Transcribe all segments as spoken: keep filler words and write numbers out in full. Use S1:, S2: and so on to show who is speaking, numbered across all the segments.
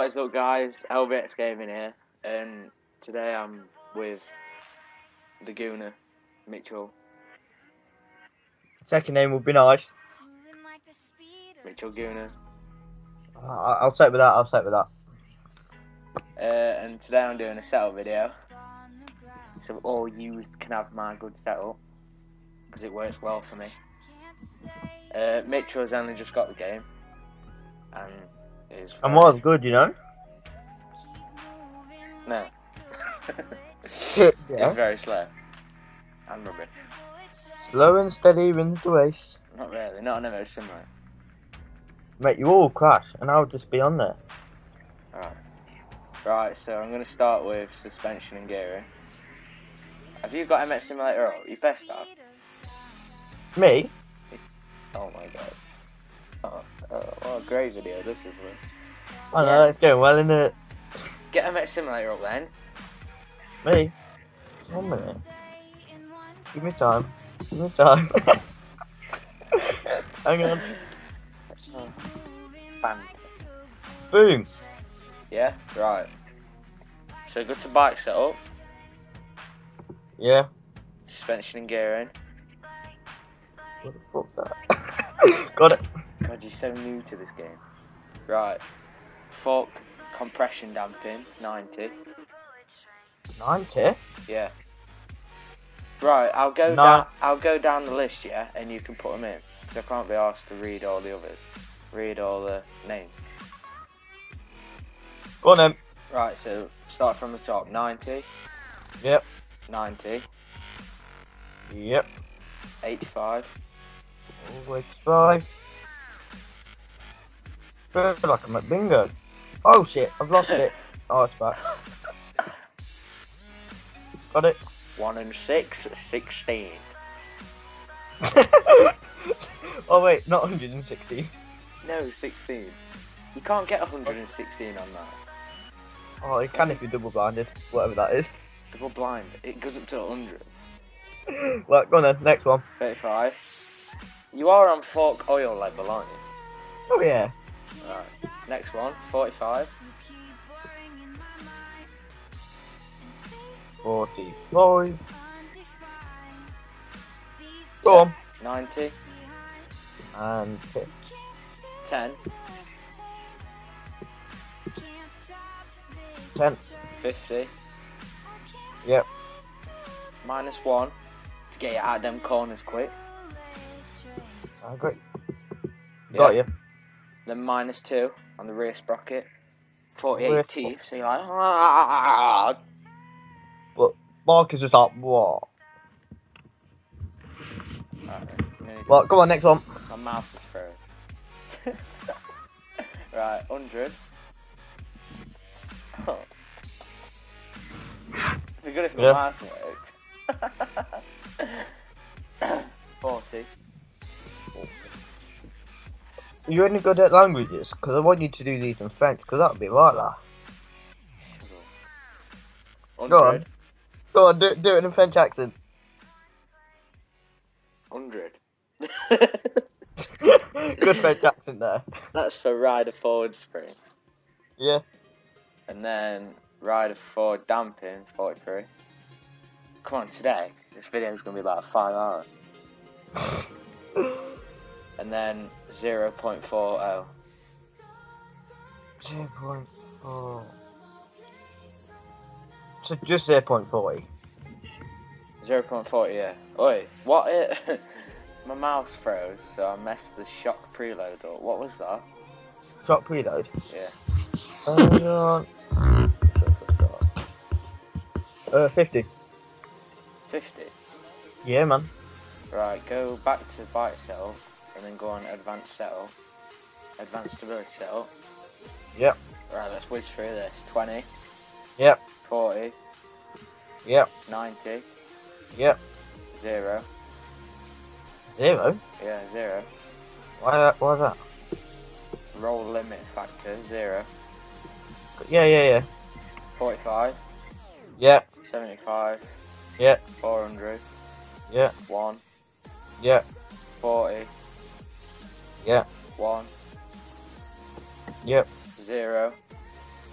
S1: What is up, guys? L B X Gaming here, and today I'm with the Gooner, Mitchell.
S2: Second name would be nice.
S1: Mitchell Gooner.
S2: I- I'll take with that. I'll take with that.
S1: Uh, and today I'm doing a setup video, so all you can have my good setup because it works well for me. Uh, Mitchell's only just got the game, and is.
S2: And was good, you know.
S1: No.
S2: Yeah.
S1: It's very slow and rubbish.
S2: Slow and steady wins the race.
S1: Not really. Not on a similar.
S2: Mate, you all crash, and I'll just be on there.
S1: Alright. Right, so I'm going to start with suspension and gearing. Have you got M X Simulator up? You best have.
S2: Me?
S1: Oh my god. Oh, oh, what a great video this is. With.
S2: I know,
S1: Yeah.
S2: it's going well, isn't it?
S1: Get M X Simulator up then.
S2: Me? One minute. Give me time. Give me time. Hang on.
S1: Oh. Bang.
S2: Boom.
S1: Yeah? Right. So go to bike setup,
S2: Yeah.
S1: suspension and gearing.
S2: What the fuck's that? Got it.
S1: God, you're so new to this game. Right. Fork compression damping, ninety.
S2: ninety?
S1: Yeah. Right, I'll go
S2: No.
S1: down. I'll go down the list, yeah, and you can put them in. Because I can't be asked to read all the others. Read all the names.
S2: Go on then.
S1: Right, so start from the top. ninety,
S2: Yep.
S1: ninety,
S2: Yep.
S1: eighty-five,
S2: Always five. Feel like I'm at bingo. Oh shit, I've lost it. Oh, it's back. Got it.
S1: one and six, sixteen.
S2: Oh wait, not one hundred sixteen.
S1: No, sixteen. You can't get one hundred sixteen on that.
S2: Oh, you can if you're double blinded, whatever that is.
S1: Double blind. It goes up to one hundred.
S2: Well, go on then, next one.
S1: thirty-five. You are on fork oil level, aren't you?
S2: Oh yeah.
S1: Right. Next one, forty-five.
S2: forty-five. Go on.
S1: ninety,
S2: And
S1: ten,
S2: ten.
S1: fifty.
S2: Yep.
S1: Minus one to get you out of them corners quick.
S2: I agree. Got
S1: Yeah.
S2: you.
S1: Then minus two on the rear sprocket. forty-eight
S2: Rear
S1: teeth, so you're like, ah.
S2: But Mark is just like, what?
S1: Right,
S2: Well, come on, next one.
S1: my mouse is frozen. Right, one hundred. Oh. It'd be good if my
S2: Yeah.
S1: mouse worked. forty.
S2: You're any good at languages? Because I want you to do these in French, because that would be right there.
S1: one hundred.
S2: Go on. Go on, do, do it in a French accent.
S1: one hundred.
S2: Good French accent there.
S1: That's for rider forward spring.
S2: Yeah.
S1: And then rider forward damping, forty-three. Come on, today, this video is going to be about five hours. And then zero point four oh.
S2: zero point four. So just zero point four zero.
S1: zero point four, yeah. Oi, what it? My mouse froze, so I messed the shock preload up. What was that?
S2: Shock preload.
S1: Yeah.
S2: Hang on. Uh, fifty.
S1: fifty.
S2: Yeah, man.
S1: Right, go back to bike setup, and then go on advanced setup. Advanced stability setup.
S2: Yep.
S1: Right, let's whiz through this. twenty.
S2: Yep.
S1: forty.
S2: Yep.
S1: ninety.
S2: Yep.
S1: zero.
S2: Zero?
S1: Yeah, zero.
S2: Why that? Why is that?
S1: Roll limit factor, zero.
S2: Yeah, yeah, yeah.
S1: forty-five.
S2: Yep.
S1: seventy-five.
S2: Yep.
S1: four hundred.
S2: Yep.
S1: one.
S2: Yep.
S1: forty.
S2: Yep.
S1: one.
S2: Yep.
S1: zero.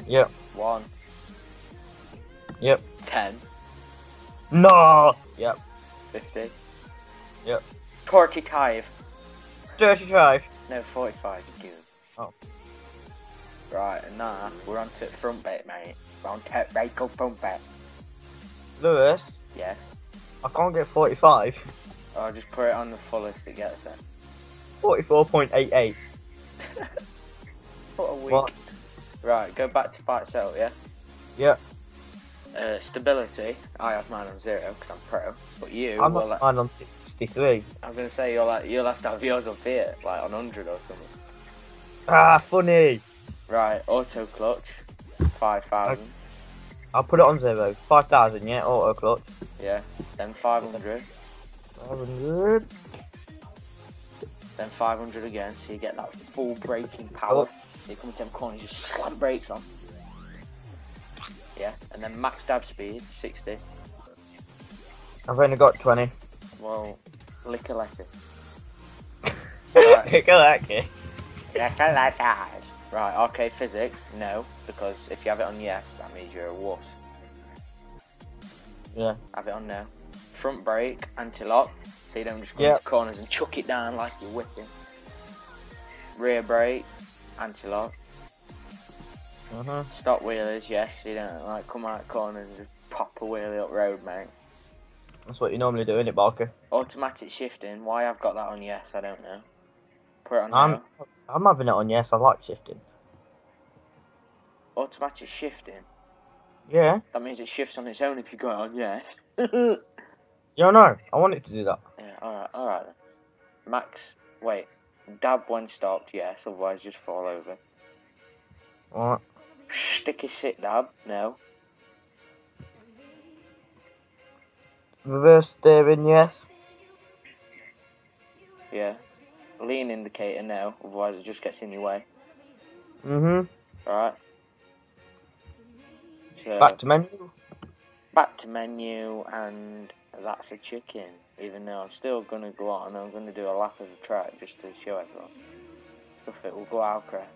S2: Yep.
S1: One.
S2: Yep.
S1: Ten.
S2: No. Yep.
S1: Fifty.
S2: Yep.
S1: Forty-five.
S2: Thirty-five.
S1: No, forty-five. You give.
S2: Oh.
S1: Right, and now we're on to front bait, mate. We're on to Rachel front bait.
S2: Lewis,
S1: Yes.
S2: I can't get forty-five.
S1: I'll just put it on the fullest it gets it.
S2: Forty-four point eight eight.
S1: What a week.
S2: What?
S1: Right, go back to buy sell, yeah?
S2: Yeah.
S1: Uh, stability, I have mine on zero because I'm pro. But you,
S2: I'm
S1: will
S2: not
S1: let-
S2: mine on sixty-three.
S1: I'm gonna say you'll like, you'll have to have yours up here, like on one hundred or something.
S2: Ah, funny.
S1: Right, auto clutch, five thousand.
S2: I'll put it on zero. Five thousand, yeah. Auto clutch.
S1: Yeah. Then five hundred.
S2: Five hundred.
S1: Then five hundred again, so you get that full braking power.
S2: Oh.
S1: So you come to them corners, you just slam brakes on. Yeah, and then max dab speed, sixty.
S2: I've only got twenty.
S1: Well, lick a letter.
S2: Look at that kid.
S1: Lick a letter. Right, arcade physics, no, because if you have it on yes, that means you're a wuss.
S2: Yeah.
S1: Have it on no. Front brake, anti-lock, so you don't just go
S2: Yeah.
S1: into corners and chuck it down like you're whipping. Rear brake, anti-lock.
S2: Uh-huh.
S1: Stop wheelies, yes, so you don't like come out corners and just pop a wheelie up road, mate.
S2: That's what you normally do, innit, Barker?
S1: Automatic shifting, why I've got that on yes, I don't know. Put it on
S2: I'm,
S1: no.
S2: I'm having it on yes. I like shifting.
S1: Automatic shifting,
S2: Yeah.
S1: that means it shifts on its own if you got it on yes.
S2: Yeah, no. I want it to do that.
S1: Yeah, alright, alright then. Max, wait, dab when stopped, yes, otherwise just fall over.
S2: Alright.
S1: Sticky sit dab, no.
S2: Reverse steering, yes.
S1: Yeah. Lean indicator, no, otherwise it just gets in your way.
S2: Mm-hmm.
S1: Alright. So,
S2: Back to menu.
S1: back to menu, and that's a chicken. Even though I'm still going to go on, I'm going to do a lap of the track just to show everyone. Stuff it will go out, crap.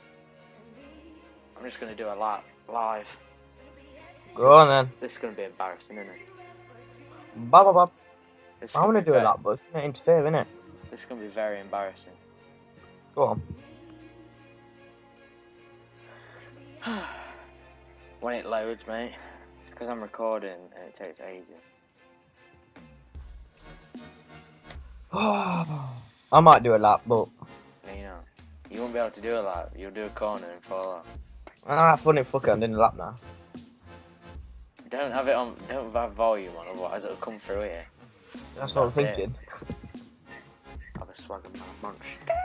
S1: I'm just going to do a lap live.
S2: Go on then.
S1: This is going to be embarrassing, isn't it?
S2: Bop, bop, bop.
S1: This is
S2: I
S1: gonna
S2: want to
S1: be
S2: do a
S1: very-
S2: lap, but it's going to interfere, innit?
S1: This is going to be very embarrassing.
S2: Go on.
S1: When it loads, mate, it's because I'm recording and it takes ages.
S2: I might do a lap, but
S1: You know, you won't be able to do a lap. You'll do a corner and fall off.
S2: ah, funny fucker, I'm doing a lap now.
S1: Don't have it on. Don't have volume on, otherwise it'll come through here.
S2: That's what I'm
S1: That's it.
S2: thinking.
S1: Have a swag of my munch.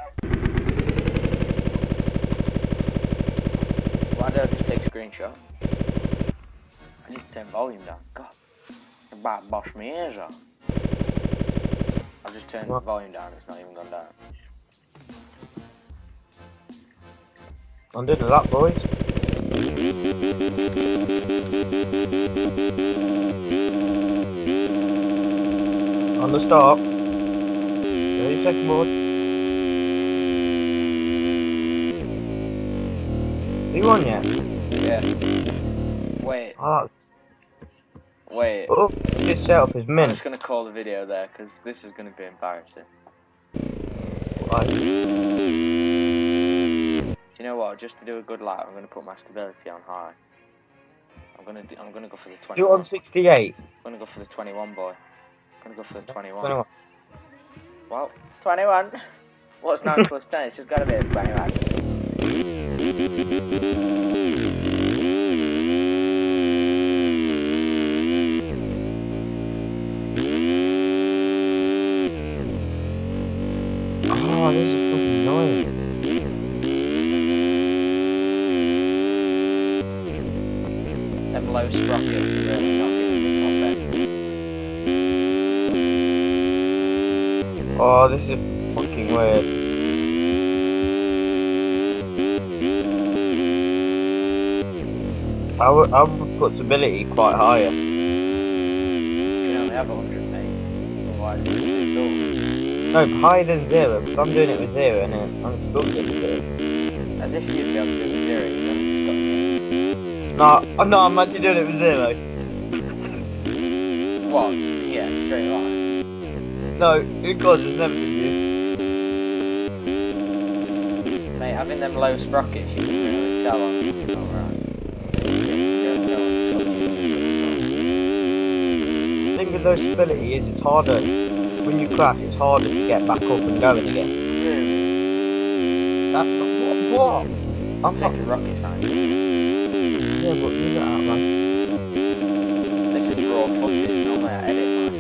S1: Why don't I just take a screenshot? I need to turn volume down. God, I'm about to bosh my ears off. I've just turned
S2: What?
S1: the volume down. It's not even gone down.
S2: I'm doing a lap, boys. On the start. thirty second board. Are you on yet?
S1: Yeah. Wait,
S2: Oh, that's...
S1: wait.
S2: Oh, this setup is
S1: I'm
S2: mint.
S1: just gonna call the video there because this is gonna be embarrassing.
S2: Right.
S1: Do you know what? Just to do a good lap, I'm gonna put my stability on high. I'm gonna do, I'm gonna go for the
S2: Do it
S1: twenty-one.
S2: on sixty-eight.
S1: I'm gonna go for the twenty-one, boy. I'm gonna go for the twenty-one.
S2: twenty-one.
S1: Well, twenty-one. What's nine plus ten? It's just gotta be a twenty-one.
S2: Oh, this is fucking annoying.
S1: Them low sprockets really not giving me comfort.
S2: Oh, this is fucking weird. I would, I would put stability quite higher.
S1: You can only have one hundred, mate. Otherwise, it's all.
S2: No, higher than zero, because I'm doing it with zero and then I'm still getting zero.
S1: As if you'd be able to do it with zero, you know, you've just got to
S2: No, I'm not, I'm actually doing it with zero.
S1: What? Yeah, straight line.
S2: No, it God, it's never been you.
S1: Mate, having them low sprockets, you can really tell on it's alright.
S2: The thing with low stability is it's harder, when you crash, it's harder to get back up and going again. That's what? What? I'm
S1: Take
S2: fucking
S1: a rocket science.
S2: Yeah, but leave it out, man.
S1: This is raw footage, normally I edit